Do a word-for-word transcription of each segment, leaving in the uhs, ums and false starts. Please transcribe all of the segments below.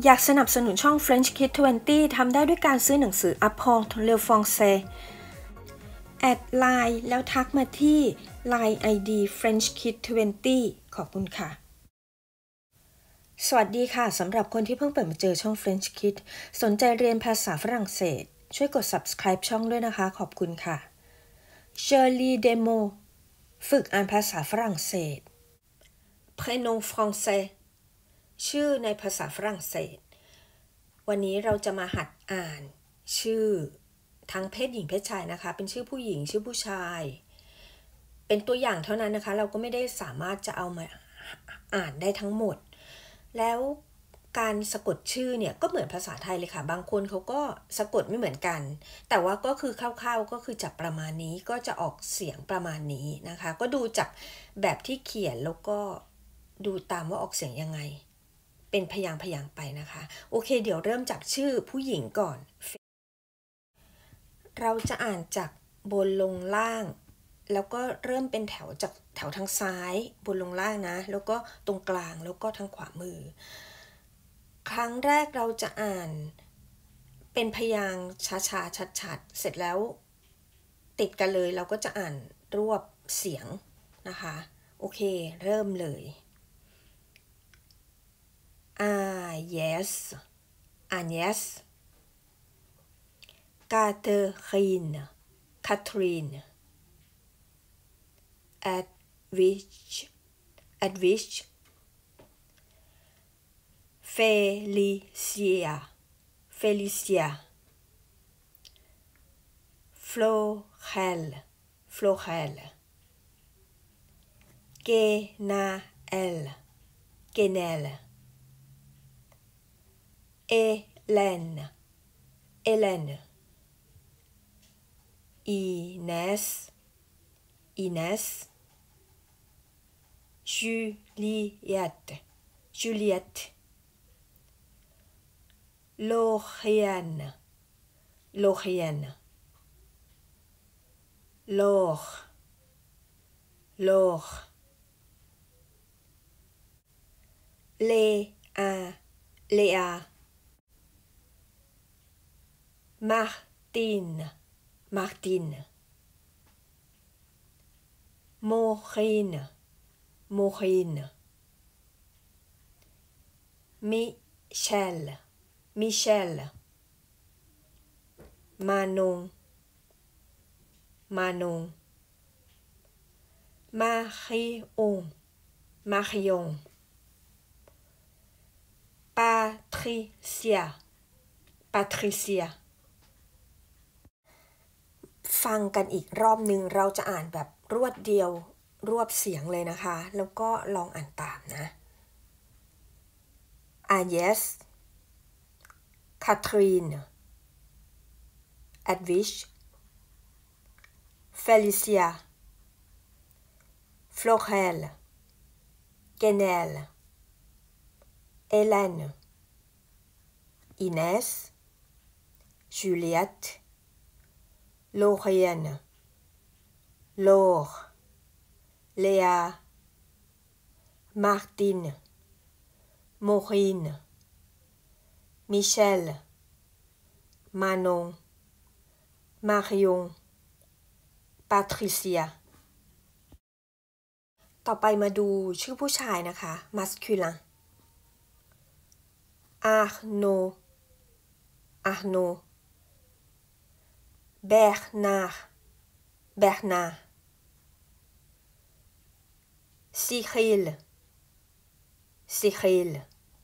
อยากสนับสนุนช่อง French Kids ยี่สิบทำได้ด้วยการซื้อหนังสือ Apprendre le français แอดไลน์แล้วทักมาที่ ไลน์ ไอ ดี French Kids ยี่สิบขอบคุณค่ะสวัสดีค่ะสำหรับคนที่เพิ่งเปิดมาเจอช่อง French Kids สนใจเรียนภาษาฝรั่งเศสช่วยกด Subscribe ช่องด้วยนะคะขอบคุณค่ะ Je lis des mots ฝึกอ่านภาษาฝรั่งเศส Prénom français ชื่อในภาษาฝรั่งเศสวันนี้เราจะมาหัดอ่านชื่อทั้งเพศหญิงเพศชายนะคะเป็นชื่อผู้หญิงชื่อผู้ชายเป็นตัวอย่างเท่านั้นนะคะเราก็ไม่ได้สามารถจะเอามาอ่านได้ทั้งหมดแล้วการสะกดชื่อเนี่ยก็เหมือนภาษาไทยเลยค่ะบางคนเขาก็สะกดไม่เหมือนกันแต่ว่าก็คือคร่าวๆก็คือจับประมาณนี้ก็จะออกเสียงประมาณนี้นะคะก็ดูจากแบบที่เขียนแล้วก็ดูตามว่าออกเสียงยังไงเป็นพยางค์พยางค์ไปนะคะโอเคเดี๋ยวเริ่มจากชื่อผู้หญิงก่อนเราจะอ่านจากบนลงล่างแล้วก็เริ่มเป็นแถวจากแถวทางซ้ายบนลงล่างนะแล้วก็ตรงกลางแล้วก็ทางขวามือครั้งแรกเราจะอ่านเป็นพยางค์ช้าๆชัดๆเสร็จแล้วติดกันเลยเราก็จะอ่านรวบเสียงนะคะโอเคเริ่มเลยAgnès Agnès Catherine Catherine Edwige Edwige Felicia Felicia Florel Florel Genaël Genaël Hélène Hélène Inès Inès Juliette Juliette Lauriane Lauriane Laure Laure Léa Léa Martine Martine Maureen Maureen Michel Michel Manon Manon Marion Marion Patricia Patricia ฟังกันอีกรอบหนึ่งเราจะอ่านแบบรวดเดียวรวบเสียงเลยนะคะแล้วก็ลองอ่านตามนะ Agnès Catherine Edwige Felicia Florel Genaël Hélène Inès Juliette Lauriane Laure Léa Martine Maureen Michel Manon Marion Patricia ต่อไปมาดูชื่อผู้ชายนะคะ masculin Arnaud Arnaud Bernard Bernard Cyril Cyril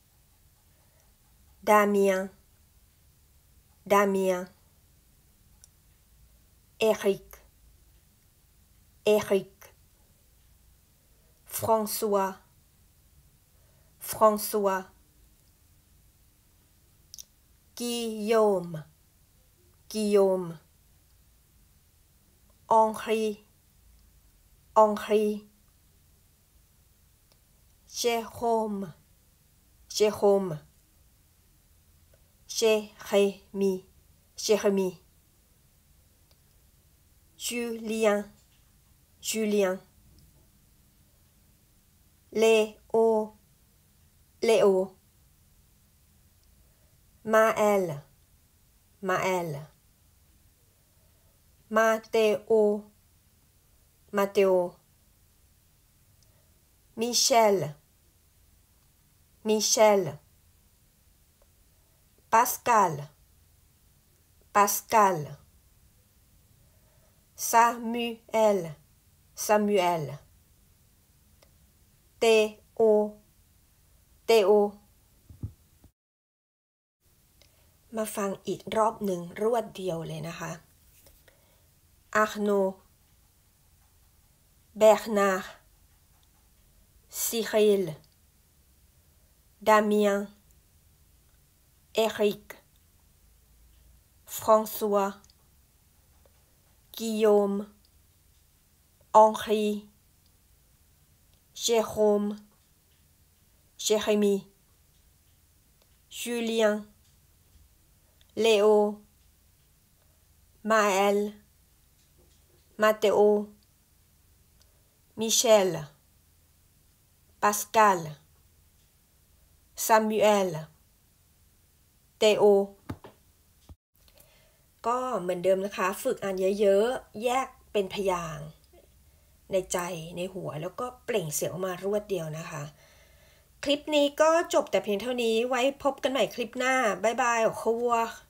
Damien Damien Eric Eric François François Guillaume Guillaume Henri Henri Jérôme Jérôme Jérémie Jérémie Julien Julien Léo Léo Maël Maël Matteo Matteo Michel Michel Pascal Pascal Samuel Samuel Théo Théo มาฟังอีกรอบหนึ่งรวดเดียวเลยนะคะ Arnaud Bernard Cyril Damien Eric François Guillaume Henri Jérôme Jérémie Julien Léo Maël Matteo Michel Pascal Samuel Théo ก็เหมือนเดิมนะคะฝึกอ่านเยอะๆแยกเป็นพยางค์ในใจในหัวแล้วก็เปล่งเสียงออกมารวดเดียวนะคะคลิปนี้ก็จบแต่เพียงเท่านี้ไว้พบกันใหม่คลิปหน้าบ๊ายบายขอบคุณ